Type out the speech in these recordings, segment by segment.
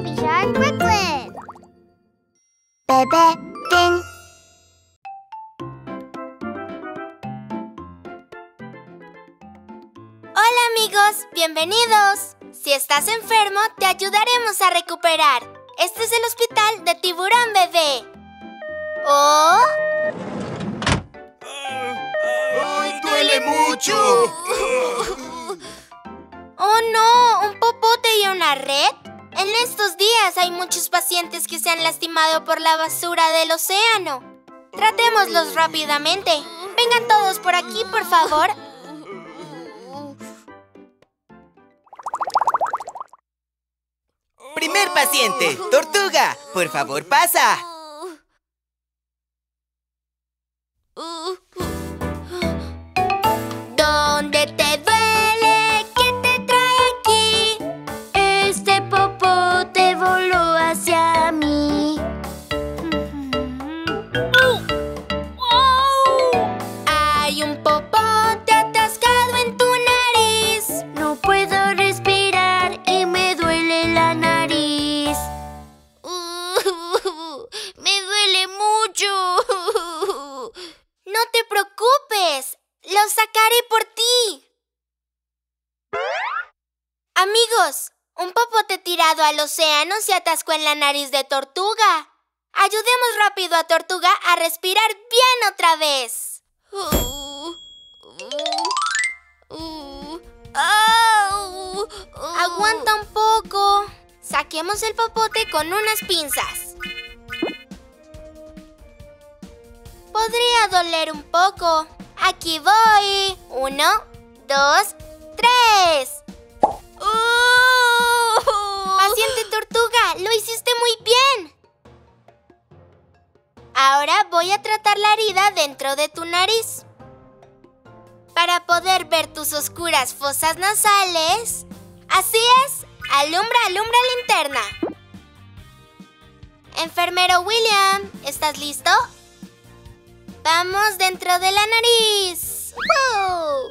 Baby Shark Brooklyn. Bebé Fin. Hola amigos, bienvenidos. Si estás enfermo, te ayudaremos a recuperar. Este es el hospital de Tiburón Bebé. ¡Oh! ¡Ay, duele mucho! ¡Oh no! ¿Un popote y una red? En estos días hay muchos pacientes que se han lastimado por la basura del océano. Tratémoslos rápidamente. Vengan todos por aquí, por favor. Primer paciente, Tortuga. Por favor, pasa. ¿Dónde te duele? ¿Qué te trae aquí? Este popote voló hacia mí. Hay un popote atascado en tu nariz. No puedo respirar y me duele la nariz. Me duele mucho. No te preocupes. Lo sacaré por ti. Amigos, un popote tirado al océano se atascó en la nariz de Tortuga. Ayudemos rápido a Tortuga a respirar bien otra vez. Aguanta un poco. Saquemos el popote con unas pinzas. Podría doler un poco. Aquí voy. 1, 2, 3. Paciente Tortuga, lo hiciste muy bien. Ahora voy a tratar la herida dentro de tu nariz. Para poder ver tus oscuras fosas nasales. Así es. Alumbra linterna. Enfermero William, ¿estás listo? ¡Vamos dentro de la nariz! ¡Wow!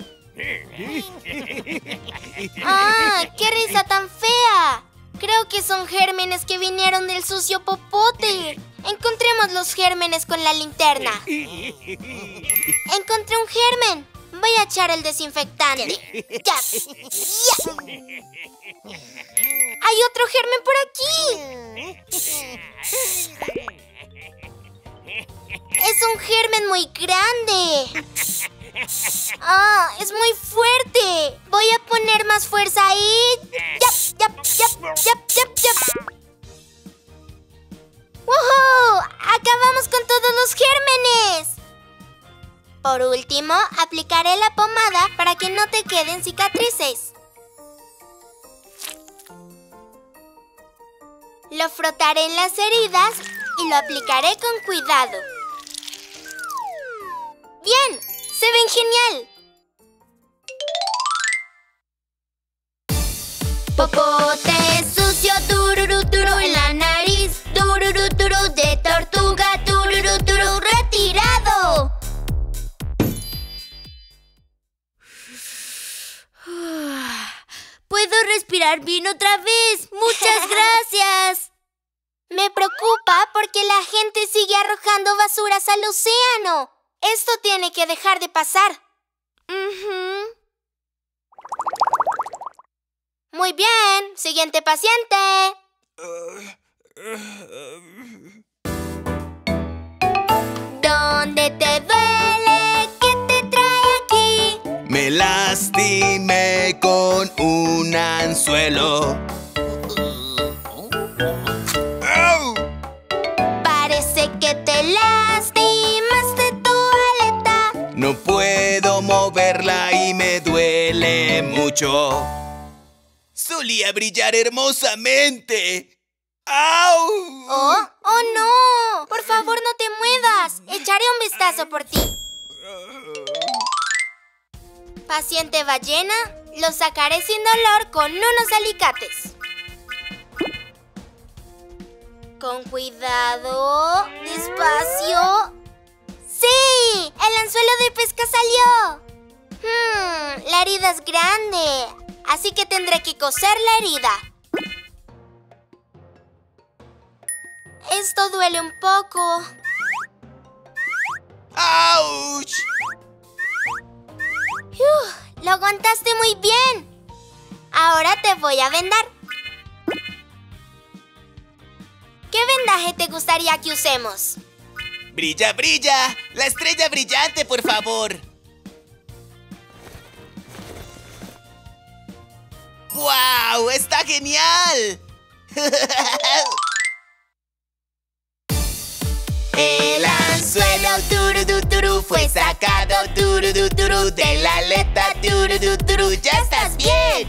¡Ah! ¡Qué risa tan fea! Creo que son gérmenes que vinieron del sucio popote. Encontremos los gérmenes con la linterna. Encontré un germen. Voy a echar el desinfectante. ¡Ya! ¡Hay otro germen por aquí! ¡Es un germen muy grande! ¡Ah! ¡Es muy fuerte! Voy a poner más fuerza ahí. ¡Yap, yap, yap, yap, yap, yap! ¡Woohoo! ¡Acabamos con todos los gérmenes! Por último, aplicaré la pomada para que no te queden cicatrices. Lo frotaré en las heridas y lo aplicaré con cuidado. ¡Bien! ¡Se ven genial! Popote sucio, tururú, turú en la nariz. Tururú, turú de Tortuga, tururú, turú retirado. Puedo respirar bien otra vez. Muchas gracias. Me preocupa porque la gente sigue arrojando basuras al océano. Esto tiene que dejar de pasar. Muy bien. Siguiente paciente. ¿Dónde te duele? ¿Qué te trae aquí? Me lastimé con un anzuelo. ¡Au! Parece que te lastimaste tu aleta. No puedo moverla y me duele mucho. Solía brillar hermosamente. ¡Au! ¡Oh no! Por favor, no te muevas. Echaré un vistazo por ti. Paciente ballena, lo sacaré sin dolor con unos alicates. Con cuidado, despacio. ¡Sí! ¡El anzuelo de pesca salió! La herida es grande, así que tendré que coser la herida. Esto duele un poco. ¡Auch! Lo aguantaste muy bien. Ahora te voy a vendar. ¿Qué vendaje te gustaría que usemos? ¡Brilla, brilla! ¡La estrella brillante, por favor! ¡Guau! ¡Está genial! El anzuelo tururú fue sacado tururú de la aleta tururú. ¡Ya estás bien!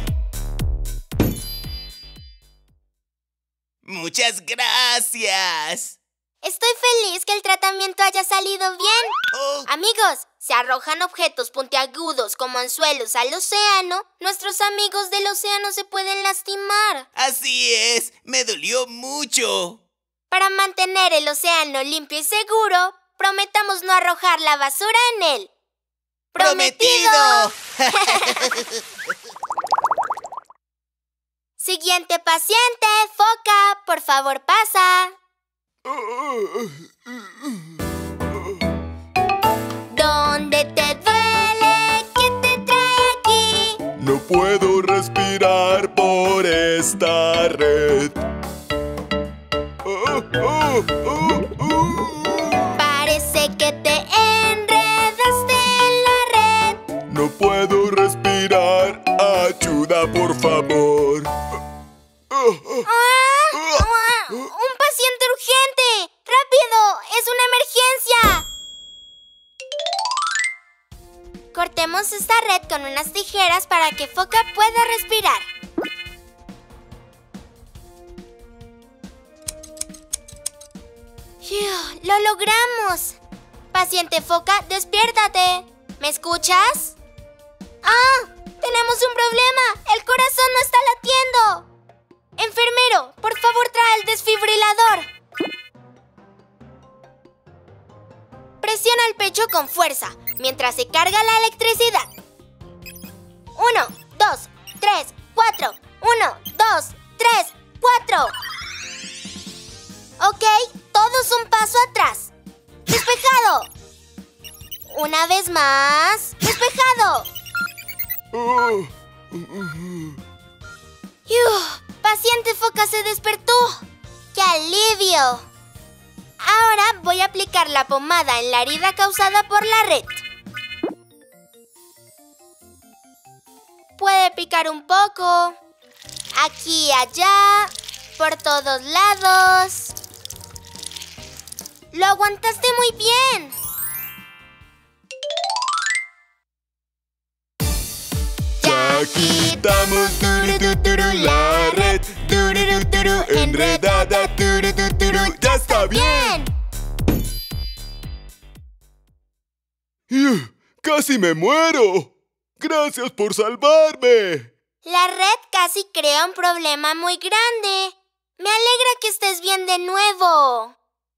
¡Muchas gracias! Estoy feliz que el tratamiento haya salido bien. Oh. Amigos, si arrojan objetos puntiagudos como anzuelos al océano, nuestros amigos del océano se pueden lastimar. Así es, me dolió mucho. Para mantener el océano limpio y seguro, prometamos no arrojar la basura en él. ¡Prometido! Siguiente paciente, foca, por favor pasa. ¿Dónde te duele? ¿Qué te trae aquí? No puedo respirar por esta red. Parece que te enredaste en la red. No puedo respirar. Ayuda, por favor. ¡Un paciente urgente! ¡Rápido! ¡Es una emergencia! Cortemos esta red con unas tijeras para que Foca pueda respirar. ¡Lo logramos! Paciente Foca, despiértate. ¿Me escuchas? ¡Ah! ¡Tenemos un problema! ¡El corazón no está latiendo! Enfermero, por favor trae el desfibrilador. Presiona el pecho con fuerza mientras se carga la electricidad. 1, 2, 3, 4. 1, 2, 3, 4. Ok, todos un paso atrás. ¡Despejado! Una vez más. ¡Despejado! Paciente Foca se despertó. ¡Qué alivio! Ahora voy a aplicar la pomada en la herida causada por la red. Puede picar un poco. Aquí y allá. Por todos lados. Lo aguantaste muy bien. Ya quitamos la red. Enredada. Ya está bien. ¡Casi me muero! ¡Gracias por salvarme! La red casi crea un problema muy grande. Me alegra que estés bien de nuevo.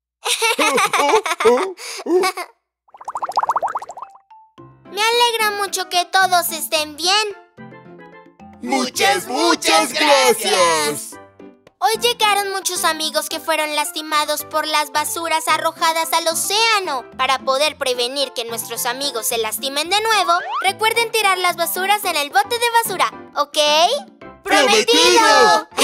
Me alegra mucho que todos estén bien. ¡Muchas gracias! Hoy llegaron muchos amigos que fueron lastimados por las basuras arrojadas al océano. Para poder prevenir que nuestros amigos se lastimen de nuevo, recuerden tirar las basuras en el bote de basura, ¿ok? ¡Prometido!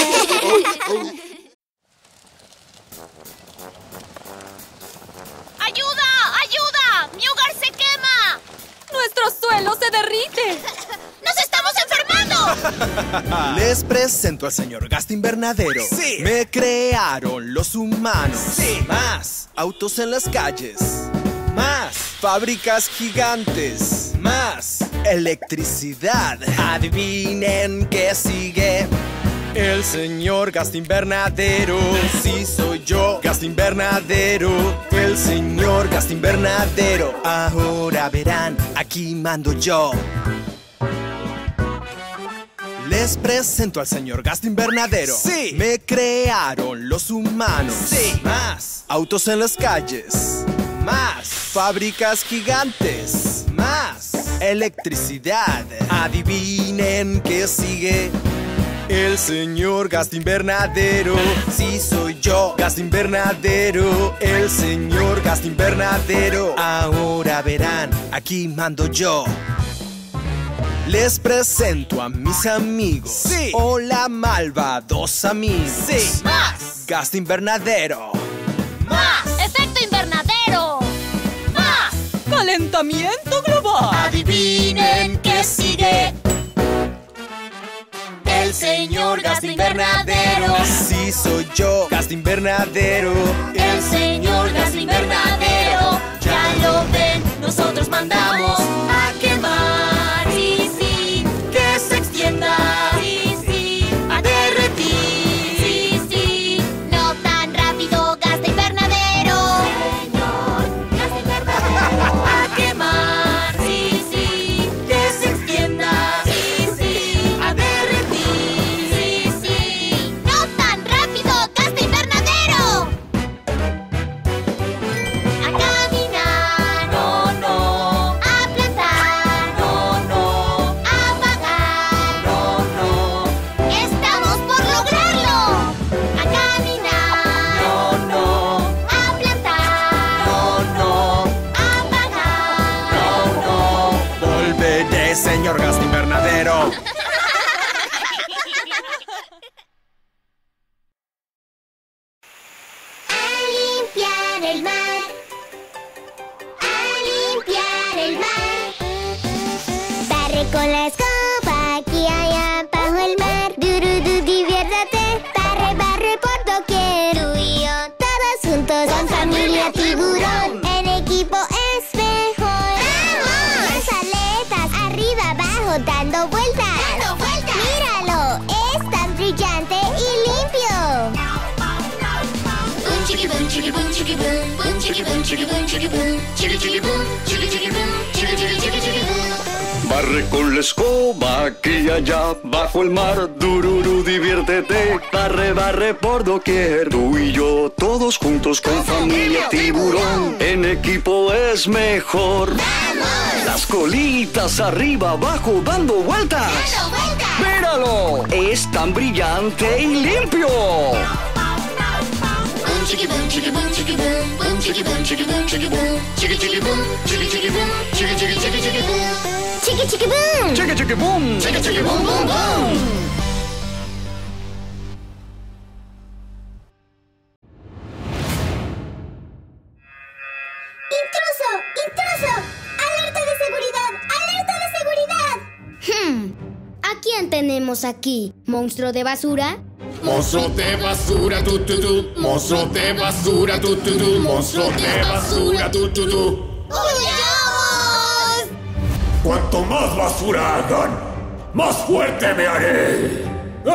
¡Ayuda! ¡Ayuda! ¡Mi hogar se quema! ¡Nuestro suelo se derrite! ¡Nos estamos enfermando! Les presento al señor Gas Invernadero. Sí. Me crearon los humanos. Sí. Más autos en las calles. Más fábricas gigantes. Más electricidad. Adivinen qué sigue. El señor Gas Invernadero. Sí, soy yo, Gas Invernadero. El señor Gas Invernadero. Ahora verán, aquí mando yo. Les presento al señor Gas Invernadero. Sí. Me crearon los humanos. Sí. Más autos en las calles. Más fábricas gigantes. Más electricidad. Adivinen qué sigue. El señor gas invernadero. Sí, soy yo, gas invernadero. El señor gas invernadero. Ahora verán, aquí mando yo. Les presento a mis amigos. Sí. Hola, malvados amigos. Sí. ¡Más! Gas invernadero. ¡Más! ¡Efecto invernadero! ¡Más! ¡Calentamiento global! Adivinen qué sigue. El señor gas invernadero. Sí, soy yo, gas invernadero. El señor gas invernadero. Ya lo ven, nosotros mandamos a quemar. Sí, sí, que se extienda. Sí, sí, a derretir. Sí, sí. No tan rápido, gas de invernadero. Señor gas invernadero. A quemar. Sí, sí, que se extienda. Sí, sí, a derretir. Sí, sí. No tan rápido, gas de invernadero. A caminar. No, no, A plantar. no, no, A apagar. no, no. Estamos por lograrlo. A caminar. No, no, A plantar. no, no, A apagar. no. Volveré, señor gas invernadero. A limpiar el mar. A limpiar el mar. Barre con la escoba aquí allá bajo el mar. Durudu, diviértate. Barre, barre por doquier. Tú y yo, todos juntos con familia tiburón. En equipo es mejor. Las aletas arriba, abajo, dando vueltas. Míralo, es tan brillante y limpio. Boom chickie boom chickie boom chickie boom boom chickie boom chickie boom chickie boom chickie chickie boom chickie chickie boom chickie chickie chickie chickie boom. Barre con la escoba aquí y allá bajo el mar. Dururu, diviértete. Barre, barre por doquier. Tú y yo, todos juntos con familia tiburón. En equipo es mejor. Las colitas arriba, abajo, dando vueltas. ¡Míralo! Es tan brillante y limpio. Boom chickie boom chickie boom chickie boom boom chickie boom chickie boom chickie boom chickie chickie boom chickie chickie boom chickie chickie chickie chickie boom Chiqui chiqui boom. Chiqui, chiqui, boom. chickie chickie boom boom boom. ¡Intruso! ¡Intruso! ¡Alerta de seguridad! ¡Alerta de seguridad! ¿A quién tenemos aquí? ¿Monstruo de basura? Monstruo de basura, tu tu tu. Monstruo de basura, tu tu tu. Monstruo de basura, tu tu tu. ¡Huyamos! Cuanto más basura hagan, más fuerte me haré.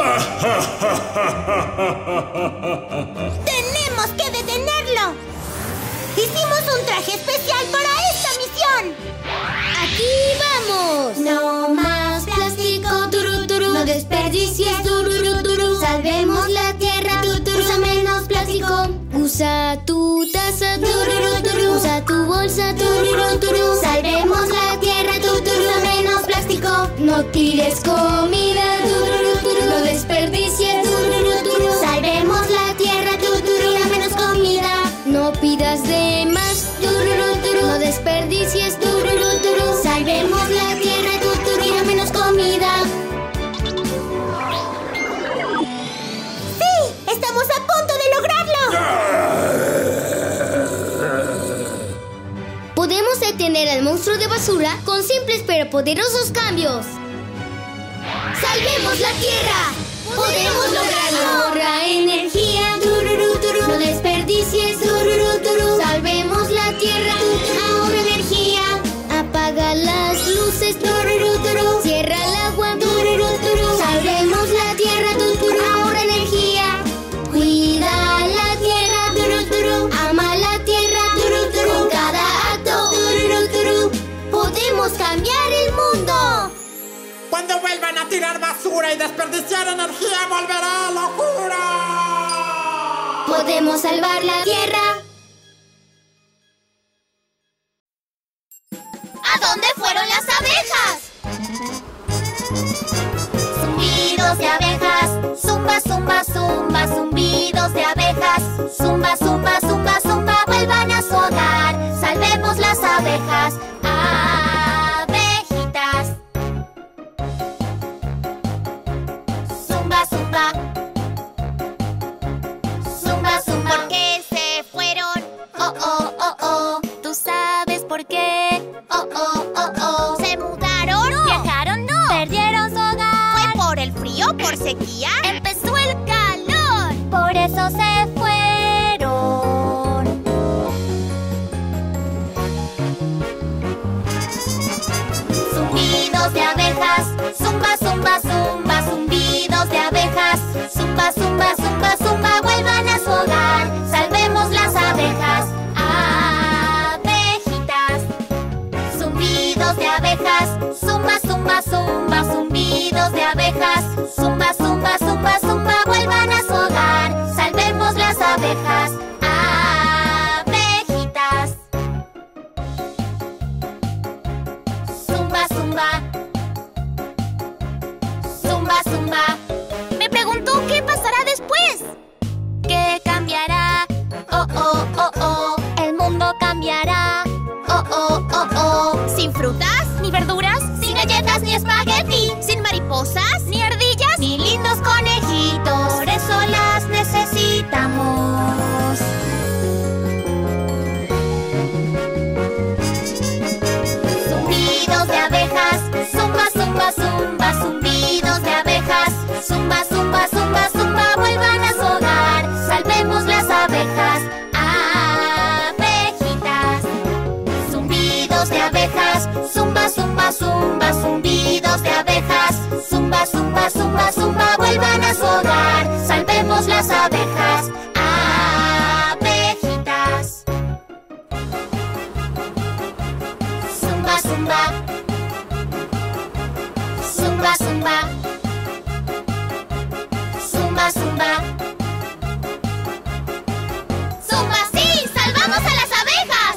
¡Tenemos que detenerlo! ¡Hicimos un traje especial para esta misión! ¡Aquí vamos! No más plástico, turu, turu. No desperdicies, tururu, turu. Salvemos la tierra, tuturu. Usa menos plástico. Usa tu taza, tururu, turu. Usa tu bolsa, tururu, turu. Salvemos la tierra, tuturu. Usa menos plástico. No tires comida, tururu, turu. No desperdicies, tururu, turu. Salvemos la tierra, tuturu. Tira menos comida. No pidas de más, tururu, turu. No desperdicies, tururu, turu. Salvemos la tierra, tuturu. Tira menos comida. ¡Sí! ¡Estamos a punto de lograrlo! Podemos detener al monstruo de basura con simples pero poderosos cambios. ¡Salvemos la tierra! ¡Podemos lograrlo! Ahorra energía, tururu, turu. No desperdicies, tururu, turu. Salvemos la tierra, ahorra energía. Apaga las luces, tururu, turu. Cierra el agua, tururu, turu. Salvemos la tierra, tururu. Ahorra energía. Cuida la tierra, tururu, turu. Ama la tierra, tururu, turu. Con cada acto, tururu, turu. Podemos cambiar el mundo. Cuando vuelvan a tirar basura y desperdiciar energía, volverá locura. Podemos salvar la tierra. ¿A dónde fueron las abejas? Zumbidos de abejas eso se fueron. Zumbidos de abejas, zumba, zumba, zumba, zumbidos de abejas, zumba, zumba, zumba, zumba, vuelvan a su hogar, salvemos las abejas, abejitas. Zumbidos de abejas, zumba, zumba, zumba, zumbidos de abejas, zumba, zumba, zumba, zumba, vuelvan a su hogar, salvemos las abejas, abejitas. Zumba, zumba, zumba, zumba. Me preguntó qué pasará después. ¿Qué cambiará? Oh, oh, oh, oh. El mundo cambiará. Oh, oh, oh, oh. Sin frutas, ni verduras, sin galletas, ni espagueti, sin mariposas, ni ardillas, ni lindos conejitos. Por eso las necesitamos. Zumbidos de abejas, zumba, zumba, zumba, zumbidos de abejas, zumba, zumba, zumba, zumba, vuelvan a su hogar, salvemos las abejas, abejitas. Zumbidos de abejas, zumba, zumba, zumba, zumbidos de abejas, zumba, zumba, zumba, zumba, vuelvan a su hogar, salvemos las abejas, abejitas. Zumba, zumba, zumba, zumba, zumba, zumba, zumba, sí, salvamos a las abejas.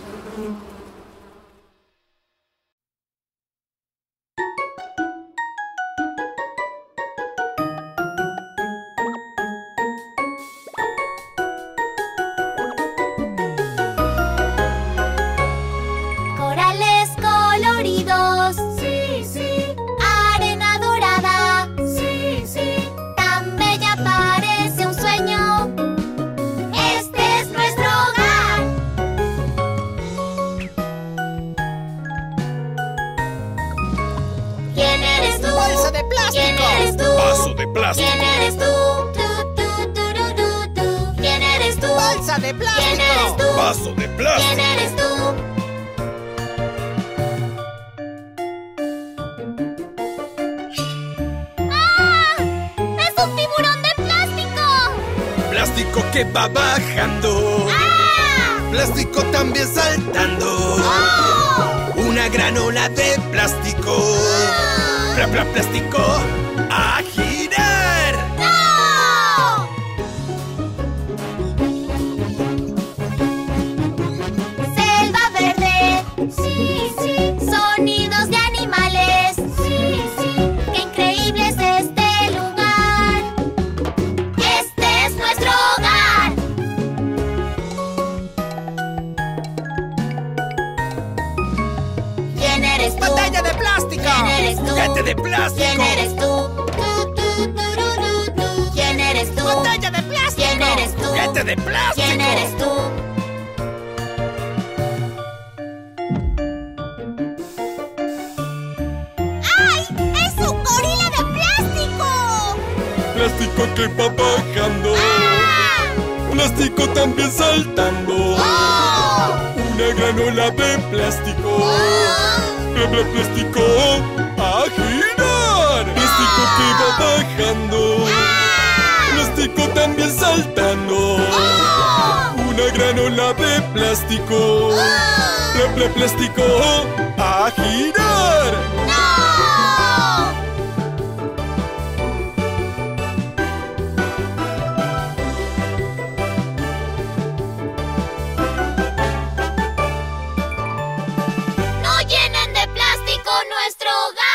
Corales coloridos, sí, sí. Arena dorada, sí, sí. Tan bella parece un sueño. Este es nuestro hogar. ¿Quién eres tú? ¡Bolsa de plástico! ¿Quién eres tú? Vaso de plástico. ¿Quién eres tú? ¿Quién eres tú? ¡Bolsa de plástico! ¿Quién eres tú? Vaso de ¿Quién plástico. eres tú? ¡Ah! ¡Es un tiburón de plástico! Plástico que va bajando. ¡Ah! Plástico también saltando. ¡Oh! Una granola de plástico. Plástico a girar. ¡No! Selva verde, sí, sí. Sonidos de animales, sí, sí. Qué increíble es este lugar. Este es nuestro hogar. ¿Quién eres tú? ¡Botella de plástico! ¿Quién eres tú? Juguete de plástico. ¿Quién eres tú? ¿Quién eres tú? ¡Botella de plástico! ¿Quién eres tú? Juguete de plástico. ¿Quién eres tú? ¡Ay! ¡Es un gorila de plástico! Plástico que va bajando. ¡Ah! Plástico también saltando. ¡Oh! Una granola de plástico. ¡Oh! Plástico a girar. Plástico que va bajando. ¡Ah! Plástico también saltando. ¡Oh! Una granola de plástico. ¡Oh! Plástico a girar. ¡No! ¡No llenen de plástico nuestro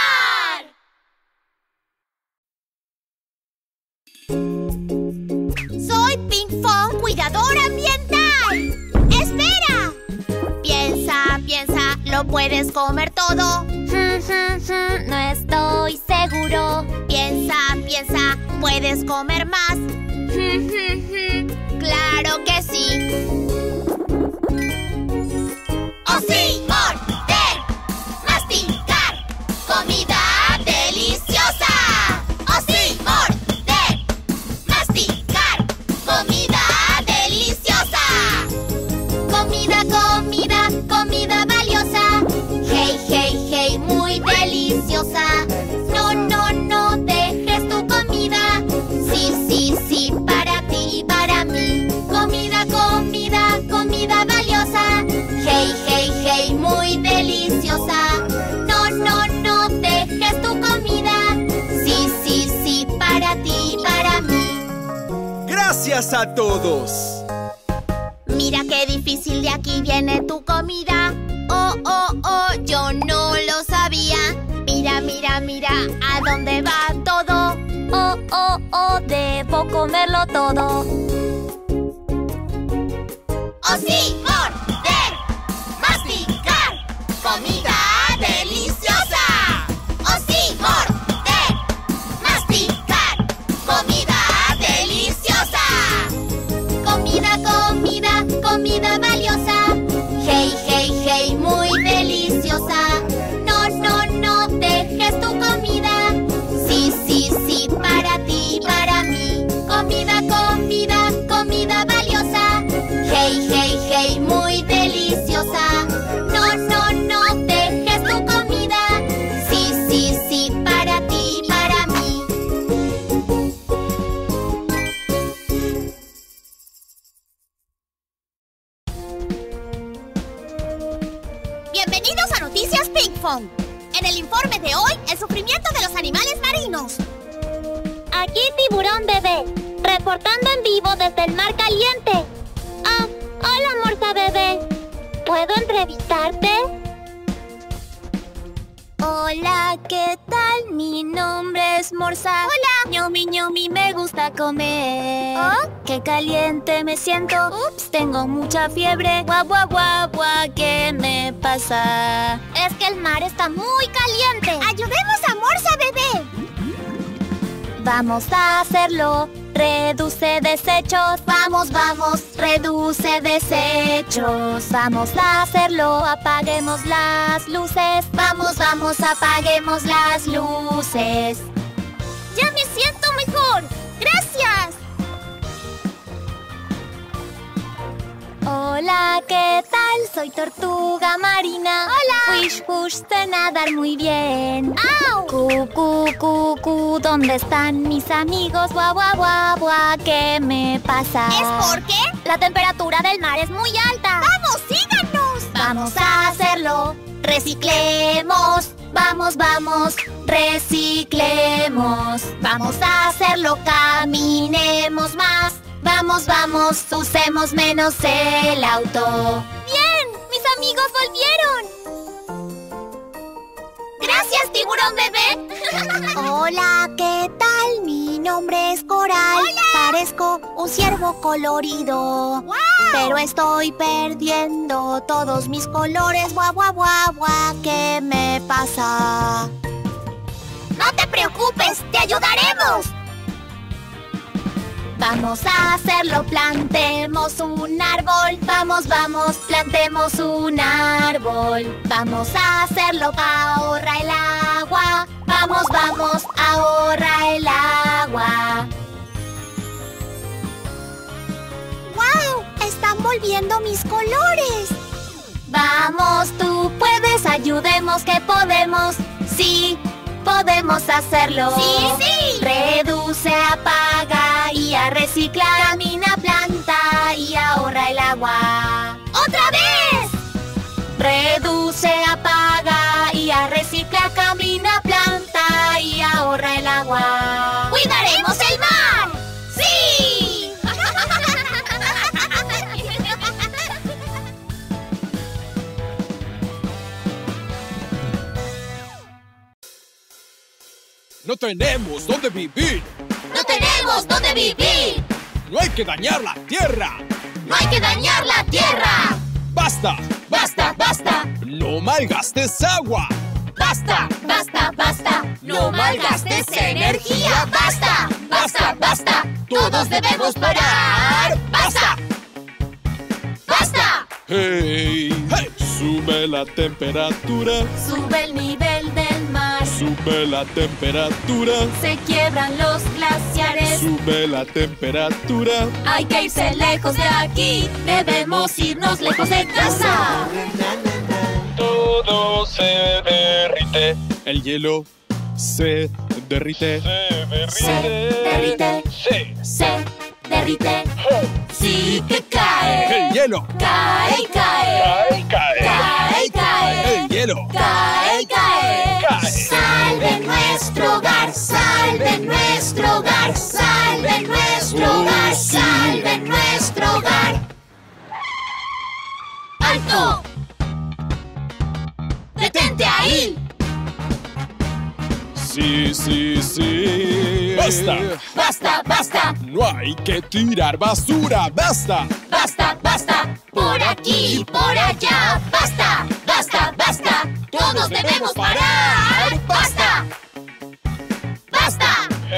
hogar! Soy Pink Fong, cuidador ambiental. ¡Espera! Piensa, piensa, ¿lo puedes comer todo? No estoy seguro. Piensa, piensa, ¿puedes comer más? ¡Claro que sí! ¡Oh sí! ¡Morder! ¡Masticar! ¡Comida deliciosa! ¡Oh sí! ¡Morder! ¡Masticar! Gracias a todos. Mira qué difícil, de aquí viene tu comida. Oh, oh, oh, yo no lo sabía. Mira, mira, mira, ¿a dónde va todo? Oh, oh, oh, debo comerlo todo. ¡Oh sí! ¡Morder! ¡Masticar! ¡Comida deliciosa! ¡Oh sí! ¡Morder! ¡Masticar! ¡Comida deliciosa! Comida, comida, comida valiosa. Hey, hey, hey, muy deliciosa. No, no, no dejes tu comida. Sí, sí, sí, para ti, para mí. Comida, comida, comida valiosa. Hey, hey, hey, muy deliciosa. No, no, no dejes tu comida. Sí, sí, sí, para ti, para mí. Bienvenidos a Noticias Pinkfong. En el informe de hoy, el sufrimiento de los animales marinos. Aquí Tiburón Bebé, reportando en vivo desde el mar caliente. Ah, hola Morsa Bebé. ¿Puedo entrevistarte? Hola, ¿qué tal? Mi nombre es Morsa. Hola. Ñomi, ñomi, me gusta comer. ¿Oh? Qué caliente me siento. Ups, tengo mucha fiebre. Guau, guau, guau, guau, ¿qué me pasa? Es que el mar está muy caliente. ¡Ayudemos a Morsa Bebé! Vamos a hacerlo. Reduce desechos. Vamos, vamos. Reduce desechos. Vamos a hacerlo. Apaguemos las luces. Vamos, vamos. Apaguemos las luces. ¡Ya me siento mejor! ¡Gracias! Hola, ¿qué tal? Soy tortuga marina. Hola. Wish, push, sé nadar muy bien. ¡Au! Cu, ¿dónde están mis amigos? Guau, guau, guau, guau, ¿qué me pasa? ¿Es porque? La temperatura del mar es muy alta. ¡Vamos, síganos! Vamos a hacerlo. Reciclemos. Vamos, vamos, reciclemos. Vamos a hacerlo, caminemos más. Vamos, vamos, usemos menos el auto. ¡Bien! ¡Mis amigos volvieron! ¡Gracias, Tiburón Bebé! Hola, ¿qué tal? Mi nombre es Coral. ¡Hola! Parezco un ciervo colorido. ¡Wow! Pero estoy perdiendo todos mis colores. Guau, guau, guau, guau, ¿qué me pasa? ¡No te preocupes! ¡Te ayudaremos! Vamos a hacerlo, plantemos un árbol. Vamos, vamos, plantemos un árbol. Vamos a hacerlo, ahorra el agua. Vamos, vamos, ahorra el agua. ¡Wow! ¡Están volviendo mis colores! Vamos, tú puedes, ayudemos que podemos. Sí, podemos hacerlo. ¡Sí, sí! Reduce, apaga y a reciclar. Camina, planta y ahorra el agua. ¡Otra vez! Reduce, apaga y a reciclar. Camina, planta y ahorra el agua. ¡Cuidaremos el mar! ¡Sí! No tenemos dónde vivir. ¡No tenemos dónde vivir! No hay que dañar la tierra. ¡No hay que dañar la tierra! ¡Basta! ¡Basta, basta! ¡No malgastes agua! ¡Basta, basta, basta! ¡No malgastes energía! ¡Basta, basta, basta! ¡Todos debemos parar! ¡Basta! ¡Basta! ¡Hey! ¡Hey! Sube la temperatura. Sube el nivel del mar. Sube la temperatura. Se quiebran los glaciares. Sube la temperatura. Hay que irse lejos de aquí. Debemos irnos lejos de casa. Todo se derrite. El hielo se derrite. Se derrite. Se derrite. Sí que cae. El hielo Cae, cae. Cae, cae. Cae, cae. El hielo Cae, cae. Salven nuestro hogar, salven nuestro hogar, salven nuestro hogar, salven nuestro hogar. ¡Alto! ¡Detente ahí! Sí, sí, sí. ¡Basta! ¡Basta, basta! No hay que tirar basura. ¡Basta! ¡Basta, basta! ¡Por aquí y por allá! ¡Basta, basta, basta! ¡Todos debemos parar! ¡Basta! ¡Basta!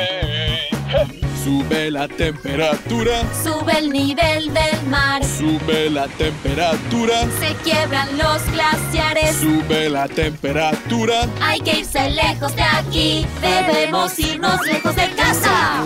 Sube la temperatura. Sube el nivel del mar. Sube la temperatura. Se quiebran los glaciares. Sube la temperatura. Hay que irse lejos de aquí. Debemos irnos lejos de casa.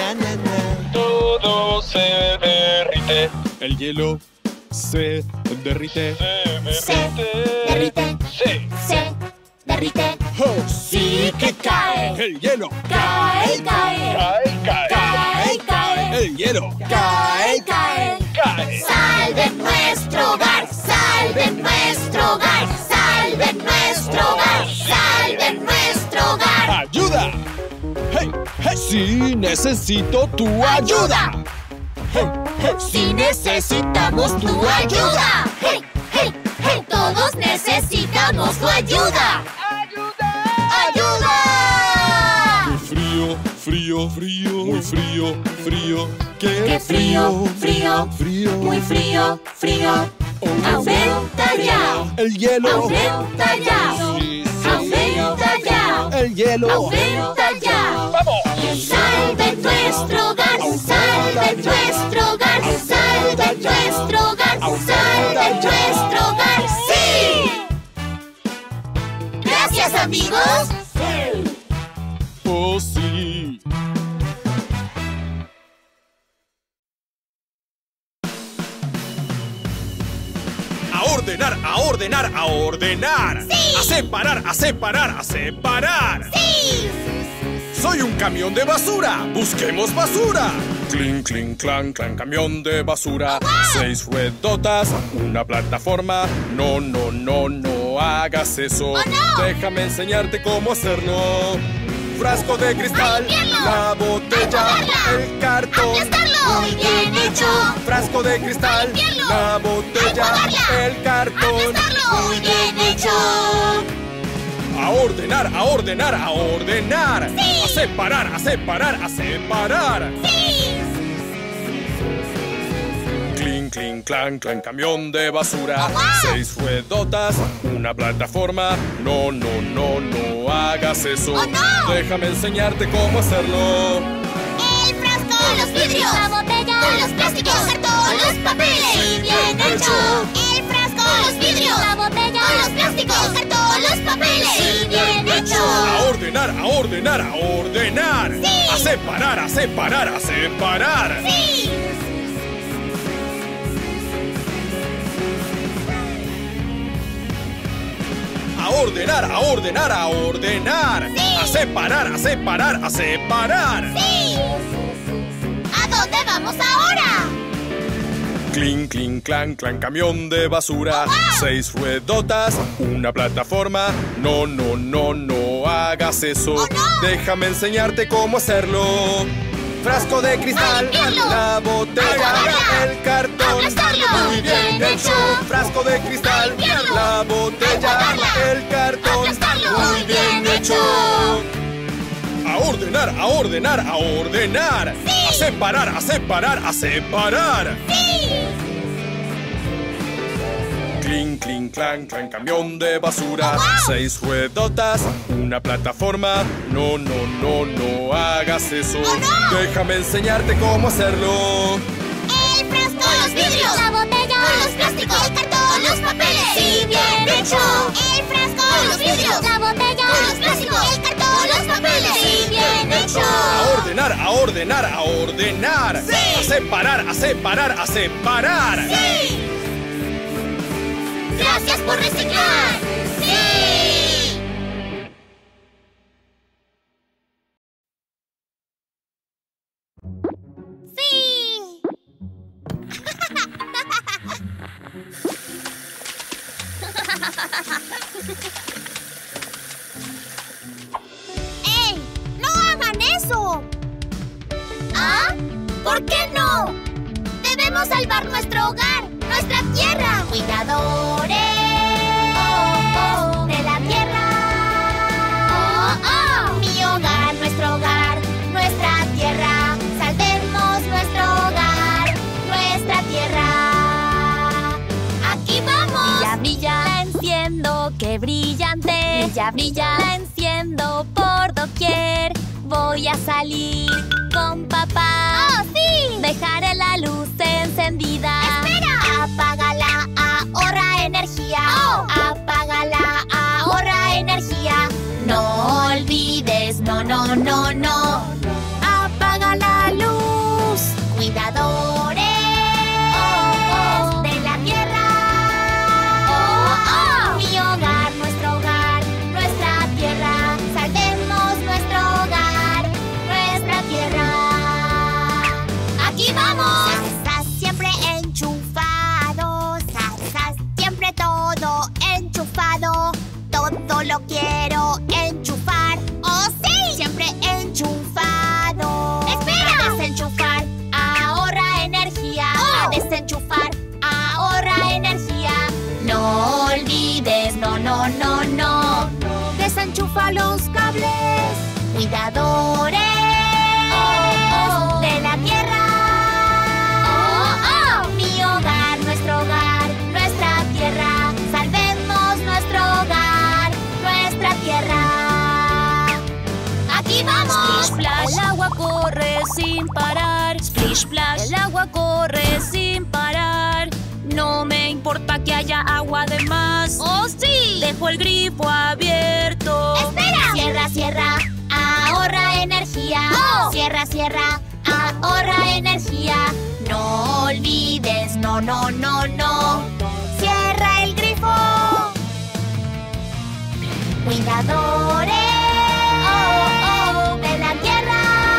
Todo se derrite. El hielo se derrite. Se derrite. Se derrite. Oh, Sí que cae. el hielo. Cae, cae. Cae, cae. Cae, cae. El hielo. Cae, cae. Cae. Salven nuestro hogar. Salven nuestro hogar. Salven nuestro hogar. Salven nuestro hogar. ¡Ayuda! ¡Hey! ¡Hey! ¡Sí necesito tu ayuda! ¡Hey! ¡Hey! Si necesitamos tu ayuda. ¡Hey, hey, hey! Todos necesitamos tu ayuda. ¡Ayuda! Muy frío, frío, frío, muy frío, frío. ¡Qué frío, frío! frío! Muy frío, frío. ¡Aumenta ya! El hielo. ¡Aumenta ya! Sí, sí. ¡Aumenta ya! El hielo. ¡Aumenta ya! ¡Salve nuestro hogar! ¡Salve nuestro hogar! ¡Salve nuestro hogar! ¡Salve nuestro hogar! ¡Sí! ¡Gracias, amigos! Oh, sí. A ordenar, a ordenar, a ordenar. ¡Sí! A separar, a separar, a separar. ¡Sí! Soy un camión de basura. Busquemos basura. Clink, clink, clan, clan, camión de basura. 6 ruedotas, una plataforma. No, no, no, no hagas eso. ¡Oh, no! Déjame enseñarte cómo hacerlo. Frasco de cristal, limpiarlo! la botella, ¡Enjuagarla! el cartón. ¡Aplastarlo! Muy bien hecho. Frasco de cristal, limpiarlo! la botella, ¡Enjuagarla! el cartón. ¡Aplastarlo! Muy bien hecho. A ordenar, a ordenar, a ordenar. ¡Sí! A separar, a separar, a separar. ¡Sí! Clink, clink, clan, clan, camión de basura. ¡Oh, wow! 6 ruedotas, una plataforma. No, no, no, no hagas eso. ¡Oh, no! Déjame enseñarte cómo hacerlo. El frasco, los vidrios, la botella, con los plásticos, el cartón, los papeles. Sí, bien bien hecho. El frasco, los vidrios, la botella, con los plásticos, el cartón, los papeles. Sí, bien hecho. A ordenar, a ordenar, a ordenar. Sí. A separar, a separar, a separar. ¡Sí! A ordenar, a ordenar, a ordenar. Sí. A separar, a separar, a separar. ¡Sí! ¿A dónde vamos ahora? Clink, clink, clan, clan, camión de basura. Oh, wow. 6 ruedotas, una plataforma. No, no, no, no hagas eso. Oh, no. Déjame enseñarte cómo hacerlo. Frasco de cristal, limpiarlo! la botella, ¡Enjuagarla! el cartón. ¡Aplastarlo! Muy bien hecho. Frasco de cristal, limpiarlo! la botella, ¡Enjuagarla! el cartón. ¡Aplastarlo! Muy bien hecho. A ordenar, a ordenar, a ordenar. ¡Sí! A separar, a separar, a separar. ¡Sí! Clink, clink, clan, clan, camión de basura. Oh, wow. 6 ruedotas, una plataforma. No, no, no, no hagas eso. Oh, no. Déjame enseñarte cómo hacerlo. El frasco, los vidrios, la botella, con los plásticos, el cartón, los papeles. Sí, bien hecho. El frasco, los vidrios, la botella, con los plásticos, el cartón, los papeles. Sí, bien hecho. A ordenar, a ordenar, a ordenar. Sí. A separar, a separar, a separar. ¡Sí! ¡Gracias por reciclar! ¡Sí! ¡Sí! salvar nuestro hogar, nuestra tierra. Cuidadores de la tierra. Mi hogar, nuestro hogar, nuestra tierra. Salvemos nuestro hogar, nuestra tierra. ¡Aquí vamos! Brilla, brilla, la enciendo, qué brillante. Brilla, brilla, la enciendo por doquier. Voy a salir con papá. ¡Oh, sí! Dejaré la luz encendida. ¡Espera! Apágala, ahorra energía. ¡Oh! Apágala, ahorra energía. No olvides, no, no, no, no. Apaga la luz. Cuidadores de la tierra. Mi hogar, nuestro hogar, nuestra tierra. Salvemos nuestro hogar, nuestra tierra. ¡Aquí vamos! Zas, siempre enchufado. Zas, siempre todo enchufado. Todo lo quiero enchufar. ¡Oh, sí! Siempre enchufado. ¡Espera! A desenchufar, ahorra energía. A desenchufar, ahorra energía. No olvides, no, no, no, no. Desenchufa los cables. Cuidadores de la tierra. Mi hogar, nuestro hogar, nuestra tierra. Salvemos nuestro hogar, nuestra tierra. ¡Aquí vamos! Splish, splash, el agua corre sin parar. Splish, splash, el agua corre sin parar. No me importa que haya agua de más. ¡Oh, sí! Dejo el grifo abierto. ¡Espera! Cierra, cierra, ahorra energía. ¡Oh! Cierra, cierra, ahorra energía. No olvides, no, no, no, no. Cierra el grifo. Cuidadores de la tierra.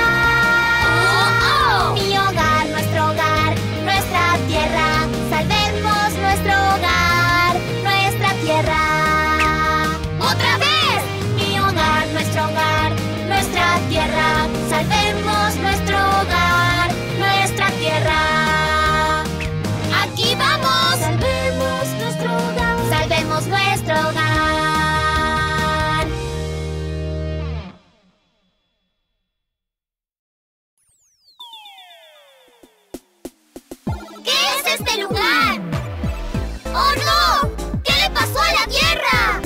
Mi hogar, nuestro hogar, nuestra tierra. Salvemos nuestro hogar, nuestra tierra. ¡Otra vez! Mi hogar, nuestro hogar, nuestra tierra. Salvemos nuestro hogar, nuestra tierra. ¡Aquí vamos! Salvemos nuestro hogar. Salvemos nuestro hogar. ¿Qué es este lugar? ¡Oh, no! ¿Qué le pasó a la tierra?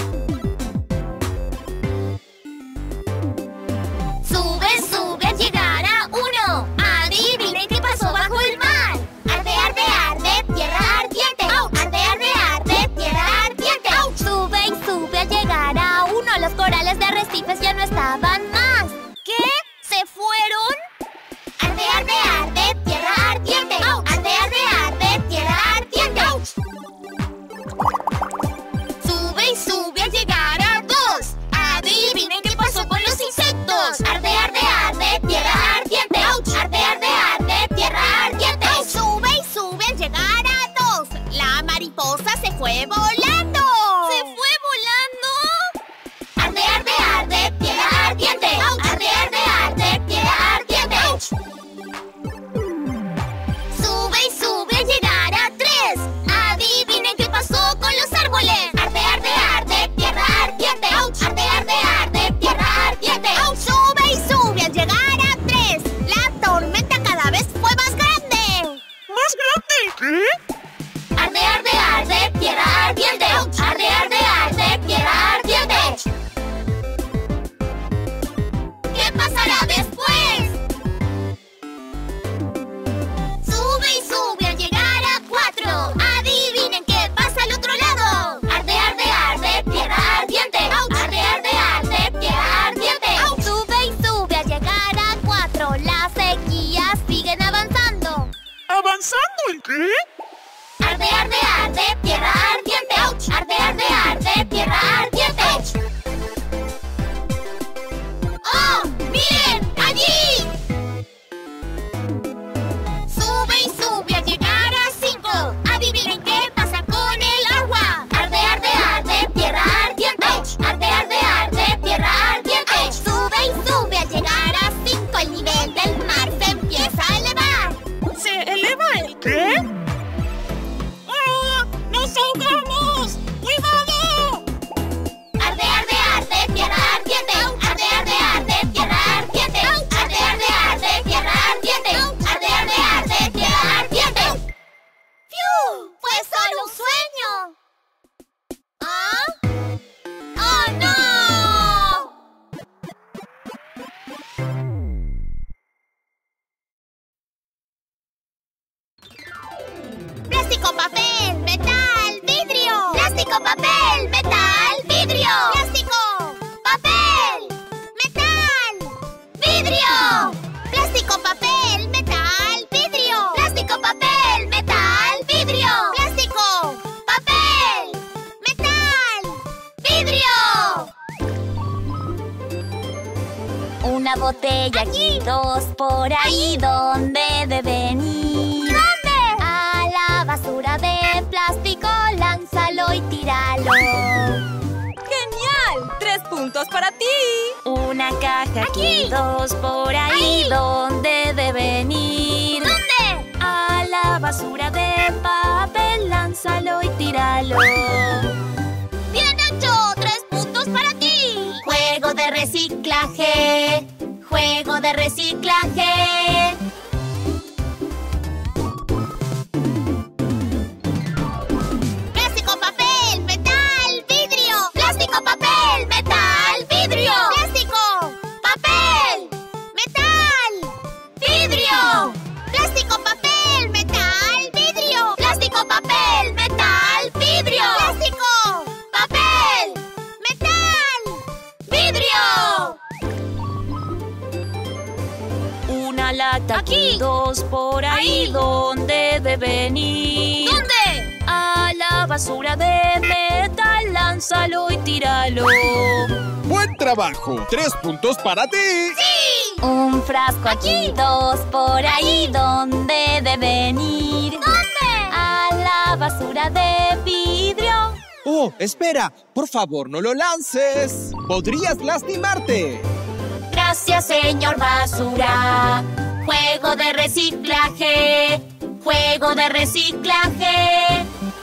Sube, sube al llegar a uno. Adivinen qué pasó bajo el mar. Arde, arde, arde, tierra ardiente. Arde, arde, arde, tierra ardiente. Sube y sube al llegar a uno. Los corales de arrecifes ya no estaban más. ¿Qué? ¿Se fueron? Arde, arde, arde, tierra ardiente. Arde, arde, arde, tierra ardiente. Sube y sube al llegar a dos. Adivinen qué pasó con los insectos. Arde, arde, arde, tierra ardiente. Arde, arde, arde, tierra ardiente. Sube y sube al llegar a dos. La mariposa se fue volando. ¿Se fue volando? Arde, arde, arde, tierra ardiente. Arde, arde, arde, tierra ardiente. Sube y sube al llegar a tres. Adivinen qué pasó con los árboles. Arde, arde, arde, tierra ardiente. Arde, arde, arde, tierra ardiente. Sube y sube al llegar a tres. La tormenta cada vez fue más grande. ¿Más grande? ¿Qué? Arde, arde, arde, tierra ardiente. Arde, arde, arde, tierra ardiente. ¿Qué pasará después? Sube y sube al llegar a cuatro. Adivinen qué pasa al otro lado. Arde, arde, arde, tierra ardiente. Arde, arde, arde, tierra ardiente. Sube y sube al llegar a cuatro. Las sequías siguen avanzando. ¿Avanzando en qué? Arde, arde, arde, tierra ardiente. Arde, arde, arde, tierra ardiente. ¡Oh! ¡Miren! ¡Allí! Sube y sube al llegar a cinco. Adivinen qué pasa con el agua. Arde, arde, arde, tierra ardiente. Arde, arde, arde, tierra ardiente. Sube y sube al llegar a cinco. El nivel del mar se empieza a elevar. ¿Se eleva el qué? Plástico, papel, metal, vidrio. Plástico, papel, metal, vidrio. Plástico, papel, metal, vidrio. Plástico, papel, metal, vidrio. Plástico, papel, metal, vidrio. Plástico, papel, metal, vidrio. Una botella aquí, dos por ahí. ¿Dónde deben ir? ¿Dónde? A la basura de plástico, lánzalo y tíralo. ¡Genial! 3 puntos para ti. Una caja aquí, dos por ahí. ¿Dónde deben ir? ¿Dónde? A la basura de papel, lánzalo y tíralo. ¡Bien hecho! 3 puntos para ti. Juego de reciclaje. Juego de reciclaje. Plástico, papel, metal, vidrio. Plástico, papel, metal, vidrio. Plástico, papel, metal, vidrio. Plástico, papel, metal, vidrio. Plástico, papel, metal, vidrio. Plástico, papel, metal, vidrio. Una lata Aquí. dos por ahí. ¿Dónde deben ir? ¿Dónde? A la basura de metal, lánzalo y tíralo. ¡Buen trabajo! 3 puntos para ti. ¡Sí! Un frasco aquí, dos por ahí. ¿Dónde deben ir? ¿Dónde? A la basura de vidrio. Oh, espera. Por favor, no lo lances. Podrías lastimarte. Gracias, señor basura. Juego de reciclaje. Juego de reciclaje.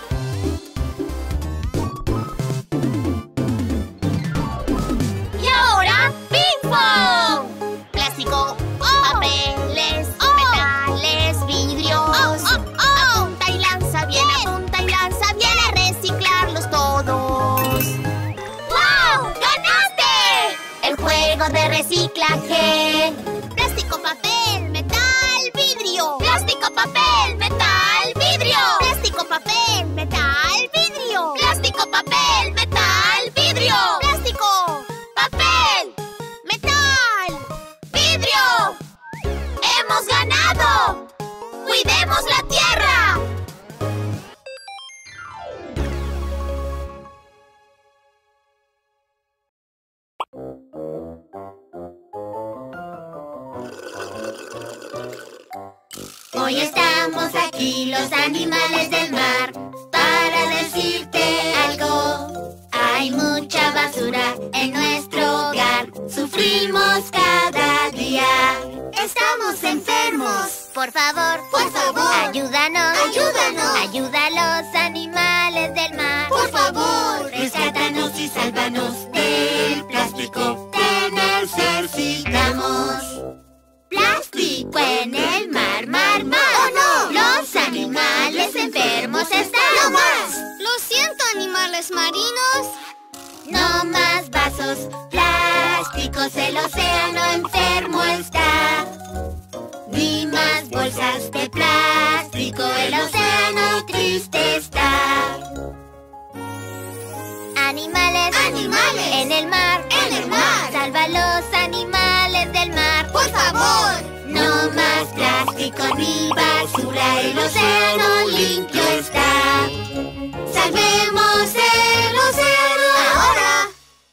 Y ahora, ¡ping pong! Plástico, papeles, metales, vidrios. Apunta y lanza bien, apunta y lanza bien. A reciclarlos todos. ¡Wow! ¡Ganaste! El juego de reciclaje. Plástico, papel, metal, vidrio. Plástico, papel, metal, vidrio. Plástico, papel, metal, vidrio. Plástico, papel, metal, vidrio. Plástico, papel, metal, vidrio. ¡Hemos ganado! ¡Cuidemos la tierra! Hoy estamos aquí los animales del mar para decirte algo. Hay mucha basura en nuestro hogar, sufrimos cada día. Estamos enfermos. Por favor, ayúdanos. Ayuda a los animales del mar. Por favor, rescátanos y sálvanos del plástico. Te necesitamos. Plástico en el mar, mar, mar. ¡Oh, no! Los animales enfermos están. ¡No más! Lo siento, animales marinos. No más vasos plásticos, el océano enfermo está. Ni más bolsas de plástico, el océano triste está. Animales, en el mar, salva a los animales del mar. Por favor, no más plástico ni basura, el océano limpio está. Salvemos el océano ahora.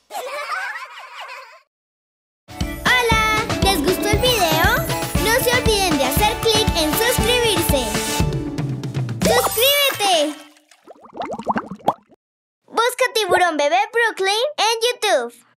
¡Hola! ¿Les gustó el video? No se olviden de hacer clic en suscribirse. ¡Suscríbete! Busca Tiburón Bebé Brooklyn en YouTube.